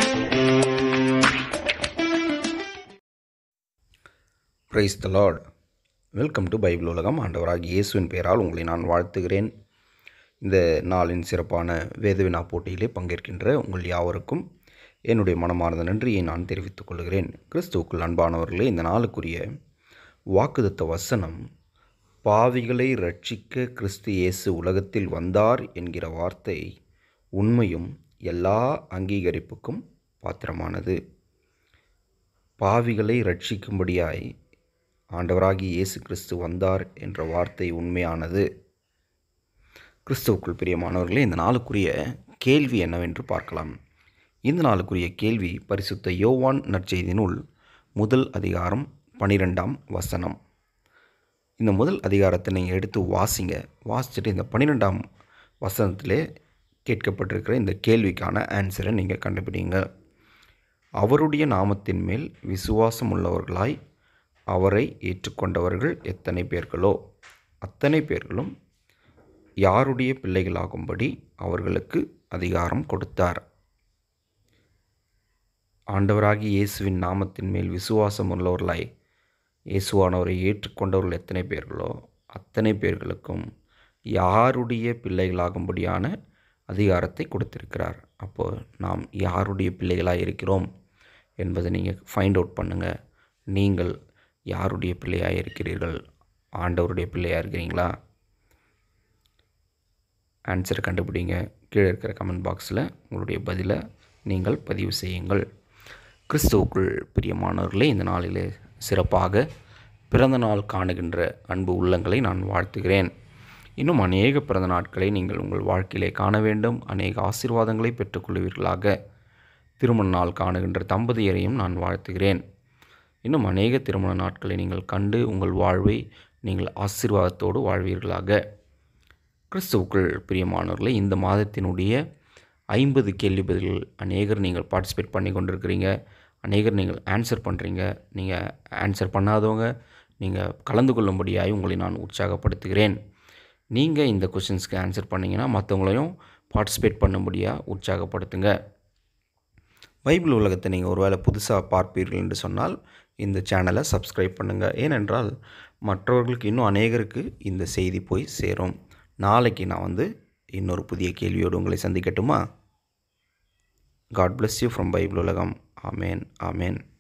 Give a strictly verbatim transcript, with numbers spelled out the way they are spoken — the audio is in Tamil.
Price the lord. Welcome to Bible உலகம். ஆண்டவராகிய இயேசுவின் பெயரால் உங்களை நான் வாழ்த்துகிறேன். இந்த நாளின் சிறப்பான வேதவினா போட்டியிலே பங்கேற்கின்ற உங்கள் யாவருக்கும் என்னுடைய மனமார்ந்த நன்றியை நான் தெரிவித்துக் கொள்கிறேன். கிறிஸ்துவுக்குள் அன்பானவர்களே, இந்த நாளுக்குரிய வாக்குதத்த வசனம், பாவிகளை இரட்சிக்க கிறிஸ்து இயேசு உலகத்தில் வந்தார் என்கிற வார்த்தை உண்மையும் எல்லா அங்கீகரிப்புக்கும் பாத்திரமானது. பாவிகளை இரட்சிக்கும்படியாய் ஆண்டவராகிய இயேசு கிறிஸ்து வந்தார் என்ற வார்த்தை உண்மையானது. கிறிஸ்துவுக்குள் பிரியமானவர்களே, இந்த நாளுக்குரிய கேள்வி என்னவென்று பார்க்கலாம். இந்த நாளுக்குரிய கேள்வி பரிசுத்த யோவான் நற்செய்தி நூல் முதல் அதிகாரம் பனிரெண்டாம் வசனம். இந்த முதல் அதிகாரத்தை நீங்கள் எடுத்து வாசிங்க. வாசிச்சுட்டு இந்த பன்னிரெண்டாம் வசனத்திலே கேட்கப்பட்டிருக்கிற இந்த கேள்விக்கான ஆன்சரை நீங்கள் கண்டுபிடிங்க. அவருடைய நாமத்தின் மேல் விசுவாசம் உள்ளவர்களாய் அவரை ஏற்றுக்கொண்டவர்கள் எத்தனை பேர்களோ அத்தனை பேர்களும் யாருடைய பிள்ளைகளாகும்படி அவர்களுக்கு அதிகாரம் கொடுத்தார். ஆண்டவராகிய இயேசுவின் நாமத்தின் மேல் விசுவாசம் உள்ளவர்களாய் இயேசுவானவரை ஏற்றுக்கொண்டவர்கள் எத்தனை பேர்களோ அத்தனை பேர்களுக்கும் யாருடைய பிள்ளைகளாகும்படியான அதிகாரத்தை கொடுத்திருக்கிறார். அப்போது நாம் யாருடைய பிள்ளைகளாக இருக்கிறோம் என்பதை நீங்கள் ஃபைண்ட் அவுட் பண்ணுங்கள். நீங்கள் யாருடைய பிள்ளையாக இருக்கிறீர்கள்? ஆண்டவருடைய பிள்ளையாக இருக்கிறீங்களா? ஆன்சரை கண்டுபிடிங்க. கீழே இருக்கிற கமெண்ட் பாக்ஸில் உங்களுடைய பதிலை நீங்கள் பதிவு செய்யுங்கள். கிறிஸ்துவுக்குள் பிரியமானவர்களே, இந்த நாளிலே சிறப்பாக பிறந்த நாள் காணுகின்ற அன்பு உள்ளங்களை நான் வாழ்த்துகிறேன். இன்னும் அநேக பிறந்த நாட்களை நீங்கள் உங்கள் வாழ்க்கையிலே காண வேண்டும். அநேக ஆசீர்வாதங்களை பெற்றுக்கொள்வீர்களாக. திருமண நாள் காணுகின்ற தம்பதியரையும் நான் வாழ்த்துகிறேன். இன்னும் அநேக திருமண நாட்களை நீங்கள் கண்டு உங்கள் வாழ்வை நீங்கள் ஆசீர்வாதத்தோடு வாழ்வீர்களாக. கிறிஸ்துவுக்குள் பிரியமானவர்களே, இந்த மாதத்தினுடைய ஐம்பது கேள்வி பதில்கள் அநேகர் நீங்கள் பார்ட்டிசிபேட் பண்ணி கொண்டிருக்கிறீங்க. அநேகர் நீங்கள் ஆன்சர் பண்ணுறீங்க. நீங்கள் ஆன்சர் பண்ணாதவங்க நீங்கள் கலந்து கொள்ளும்படியாய் உங்களை நான் உற்சாகப்படுத்துகிறேன். நீங்கள் இந்த கொஷின்ஸ்க்கு ஆன்சர் பண்ணிங்கன்னா மற்றவங்களையும் பார்ட்டிசிபேட் பண்ணும்படியாக உற்சாகப்படுத்துங்க. பைபிள் உலகத்தை நீங்கள் ஒரு வேளை புதுசாக பார்ப்பீர்கள் என்று சொன்னால் இந்த சேனலை சப்ஸ்கிரைப் பண்ணுங்கள். ஏனென்றால் மற்றவர்களுக்கு இன்னும் அநேகருக்கு இந்த செய்தி போய் சேரும். நாளைக்கு நான் வந்து இன்னொரு புதிய கேள்வியோடு உங்களை சந்திக்கட்டுமா? God bless you from Bible உலகம். ஆமேன், ஆமேன்.